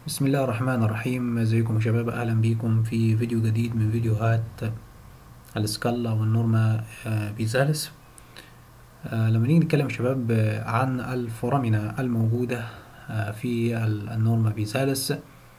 بسم الله الرحمن الرحيم. ازيكم يا شباب؟ اهلا بيكم في فيديو جديد من فيديوهات السكالا والنورما بيزالس. لما نيجي نتكلم يا شباب عن الفورامينا الموجودة في النورما بيزالس،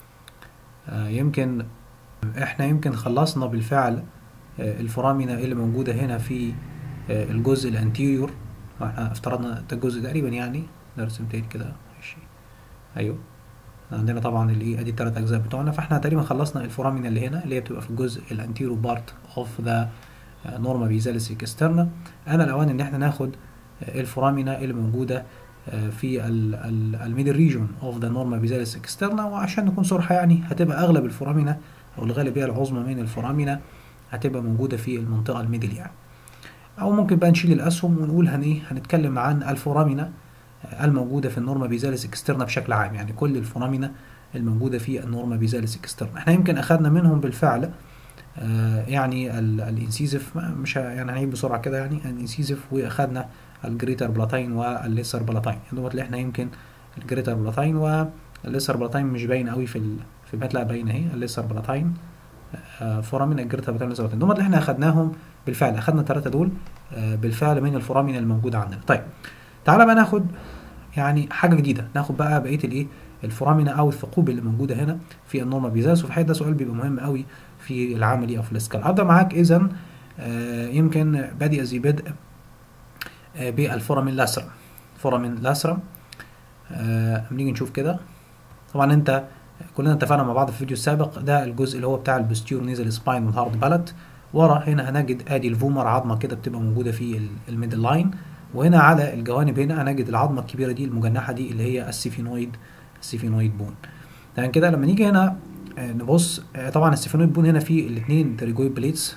يمكن احنا خلصنا بالفعل الفورامينا اللي موجودة هنا في الجزء الانتيريور. احنا افترضنا ده الجزء تقريبا، يعني نرسم تاني كده. ماشي، ايوه، عندنا طبعا اللي ادي الثلاث اجزاء بتوعنا، فاحنا تقريبا خلصنا الفورامينا اللي هنا اللي هي بتبقى في الجزء الانتيرو بارت اوف ذا نورما بيزالس اكسترنا. انا الاوان ان احنا ناخد الفورامينا اللي موجوده في الميدل ريجون اوف ذا نورما بيزالس اكسترنا، وعشان نكون صراحه يعني هتبقى اغلب الفورامينا او الغالبيه العظمى من الفورامينا هتبقى موجوده في المنطقه الميدل يعني. او ممكن بقى نشيل الاسهم ونقول هنتكلم عن الفورامينا الموجودة في النورما بيزالس اكسترنا بشكل عام، يعني كل الفورامينا الموجودة في النورما بيزالس اكسترنا. احنا يمكن اخذنا منهم بالفعل يعني الانسيزف، مش يعني هنعيد بسرعة كده، يعني الانسيزف، واخذنا الجريتر بلاتين والليسر بلاتين. دوت اللي احنا يمكن الجريتر بلاتين والليسر بلاتين مش باين قوي في المتلة، باينة اهي الليسر بلاتين فورامين، الجريتر بلاتين والليسر بلاتين. دوت اللي احنا اخذناهم بالفعل، اخذنا الثلاثة دول بالفعل من الفورامينا الموجودة عندنا. طيب تعالى بقى ناخد يعني حاجه جديده، ناخد بقى بقيه الفورامينا او الثقوب اللي موجوده هنا في النورما بيزالس. وفي الحقيقه ده سؤال بيبقى مهم قوي في العملي او في الاسكال. هبدا معاك اذا يمكن بادئ ذي بدء بالفورامين لاسرم. فورامين لاسرم نيجي نشوف كده. طبعا انت كلنا اتفقنا مع بعض في الفيديو السابق، ده الجزء اللي هو بتاع البوستيرو نيزل سباين والهارد بالات. ورا هنا هنجد ادي الفومر، عظمه كده بتبقى موجوده في الميدل لاين، وهنا على الجوانب هنا هنجد العظمه الكبيره دي المجنحه دي اللي هي السيفينويد بون. تمام كده. لما نيجي هنا نبص، طبعا السيفينويد بون هنا فيه الاثنين تريجويد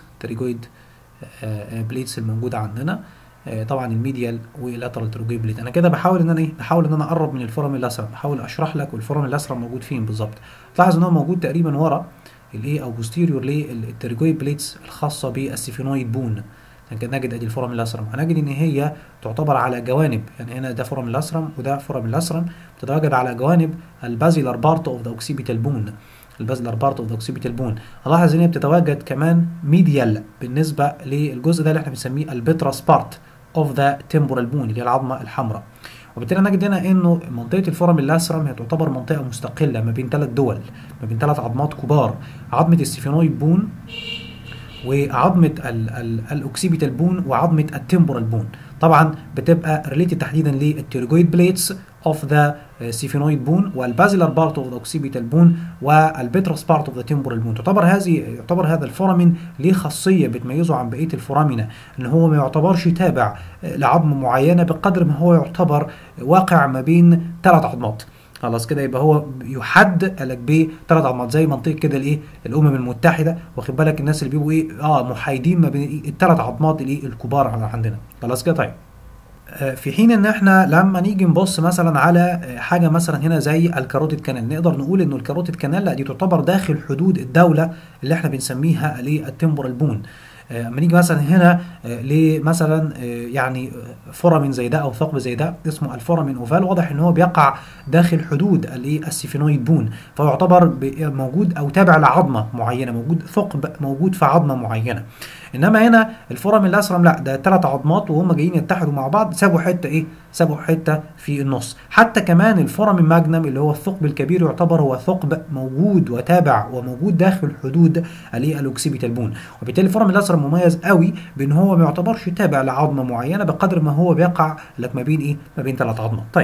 بليتس الموجوده عندنا، طبعا الميديال واللاترال تريجويد بليت. انا كده بحاول ان انا بحاول ان انا اقرب من الفورامين الاسرم، بحاول اشرح لك والفورامين الاسرم موجود فين بالظبط. تلاحظ ان هو موجود تقريبا ورا او بوستيريور للتريجويد بليتس الخاصه بالسيفينويد بون. نجد ادي الفورامين الاسرم، هنجد ان هي تعتبر على جوانب، يعني هنا ده فورامين الاسرم وده فورامين الاسرم، بتتواجد على جوانب البازيلار بارت اوف ذا اوكسيبيتال بون. البازيلار بارت اوف ذا اوكسيبيتال بون، هلاحظ ان هي بتتواجد كمان ميديال بالنسبه للجزء ده اللي احنا بنسميه البتراس بارت اوف ذا تمبورال بون اللي هي العظمه الحمراء. وبالتالي نجد هنا انه منطقه الفورامين الاسرم هي تعتبر منطقه مستقله ما بين ثلاث دول، ما بين ثلاث عظمات كبار، عظمه السيفينويد بون وعظمه الاوكسيبيتال بون وعظمه التمبورال بون. طبعا بتبقى ريليتد تحديدا للتيرجويد بليتس اوف ذا سيفينويد بون والبازيلار بارت اوف ذا اوكسيبيتال بون والبترس بارت اوف ذا تمبورال بون. يعتبر هذا الفورامين ليه خاصيه بتميزه عن بقيه الفورامينا، ان هو ما يعتبرش تابع لعظمه معينه بقدر ما هو يعتبر واقع ما بين ثلاث عظمات. خلاص كده، يبقى هو يحد لك بثلاث عظمات زي منطقه كده الامم المتحده، واخد بالك الناس اللي بيبقوا محايدين ما بين الثلاث عظمات الكبار عندنا. خلاص كده. طيب في حين ان احنا لما نيجي نبص مثلا على حاجه مثلا هنا زي الكاروتيد كانال، نقدر نقول انه الكاروتيد كانال لا، دي تعتبر داخل حدود الدوله اللي احنا بنسميها التمبورال بون. اما نيجي مثلا هنا لمثلا يعني فورامين زي ده او ثقب زي ده اسمه الفورامين اوفال، واضح ان هو بيقع داخل حدود السيفينويد بون، فهو يعتبر موجود او تابع لعظمه معينه، موجود ثقب موجود في عظمه معينه. انما هنا الفورامين الاسرم لا، ده ثلاث عظمات وهم جايين يتحدوا مع بعض، سابوا حته في النص. حتى كمان الفورامين ماجنم اللي هو الثقب الكبير يعتبر هو ثقب موجود وتابع وموجود داخل حدود الاوكسيبيتال بون. وبالتالي الفورامين الاسرم مميز قوي بان هو ما يعتبرش تابع لعظمه معينه بقدر ما هو بيقع لك ما بين ما بين ثلاث عظمات. طيب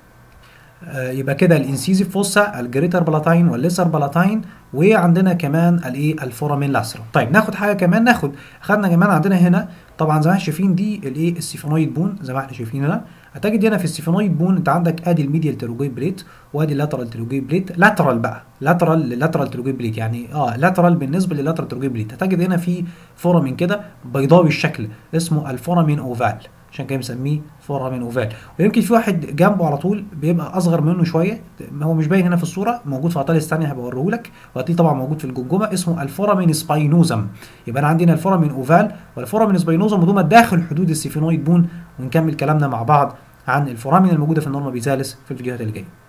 يبقى كده الانسيزيف فوسا، الجريتر بلاتين والليسر بلاتين، وعندنا كمان الفورامين لاسرم. طيب ناخد حاجه كمان، خدنا كمان عندنا هنا طبعا زي ما احنا شايفين دي السيفينويد بون، زي ما احنا شايفين هنا هتجد هنا في السيفينويد بون انت عندك ادي الميديال تيروجويد بليت وادي اللاترال تيروجويد بليت، لاترال تيروجويد بليت، يعني لاترال بالنسبه للاترال تيروجويد بليت. هتجد هنا في فورامين كده بيضاوي الشكل اسمه الفورامين اوفال، عشان كده بنسميه فورامين اوفال. ويمكن في واحد جنبه على طول بيبقى اصغر منه شويه، هو مش باين هنا في الصوره، موجود في اطالس ثانيه هبقى اوريه لك، وهتلاقيه طبعا موجود في الجمجمه، اسمه الفورامين سباينوزم. يبقى انا عندنا الفورامين اوفال والفورامين سباينوزم، ودول داخل حدود السيفينويد بون. ونكمل كلامنا مع بعض عن الفورامين الموجوده في النورما بيزالس في الفيديوهات اللي جايه.